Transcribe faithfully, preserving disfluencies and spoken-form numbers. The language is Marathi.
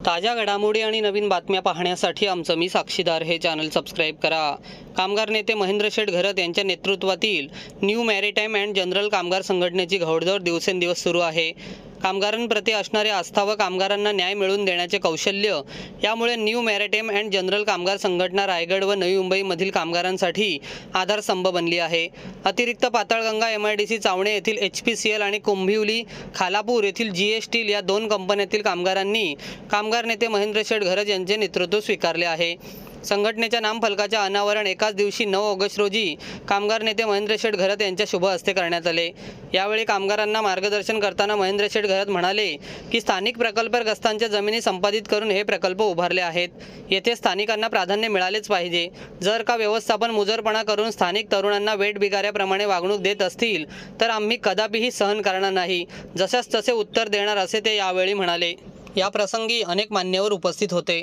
ताज्या घडामोडी आणि नवीन बातम्या पाहण्यासाठी आमचं मी साक्षीदार हे चॅनल सबस्क्राईब करा। कामगार नेते महेंद्र शेठ घरत यांच्या नेतृत्वातील न्यू मॅरिटाईम अँड जनरल कामगार संघटनेची घौडदौड दिवसेंदिवस सुरू आहे। कामगारांप्रती असणारे आस्था व कामगारांना न्याय मिळवून देण्याचे कौशल्य यामुळे न्यू मॅरिटाईम अँड जनरल कामगार संघटना रायगड व नवी मुंबईमधील कामगारांसाठी आधारस्तंभ बनली आहे। अतिरिक्त Patalganga M I D C Chavne येथील एच पी सी एल आणि कुंभिवली खालापूर येथील जी एस टी या दोन कंपन्यातील कामगारांनी कामगार नेते महेंद्र शेठ घरत यांचे नेतृत्व स्वीकारले आहे। संघटनेच्या नामफलकाचे अनावरण एकाच दिवशी नऊ ऑगस्ट रोजी कामगार नेते महेंद्र शेठ घरत यांच्या शुभ हस्ते करण्यात आले। यावेळी कामगारांना मार्गदर्शन करताना महेंद्र शेठ घरत म्हणाले की स्थानिक प्रकल्पग्रस्तांच्या जमिनी संपादित करून हे प्रकल्प उभारले आहेत। येथे स्थानिकांना प्राधान्य मिळालेच पाहिजे। जर का व्यवस्थापन मुजरपणा करून स्थानिक तरुणांना वेठ बिगाऱ्याप्रमाणे वागणूक देत असतील तर आम्ही कदापिही सहन करणार नाही, जशास तसे उत्तर देणार असे ते यावेळी म्हणाले। या प्रसंगी अनेक मान्यवर उपस्थित होते।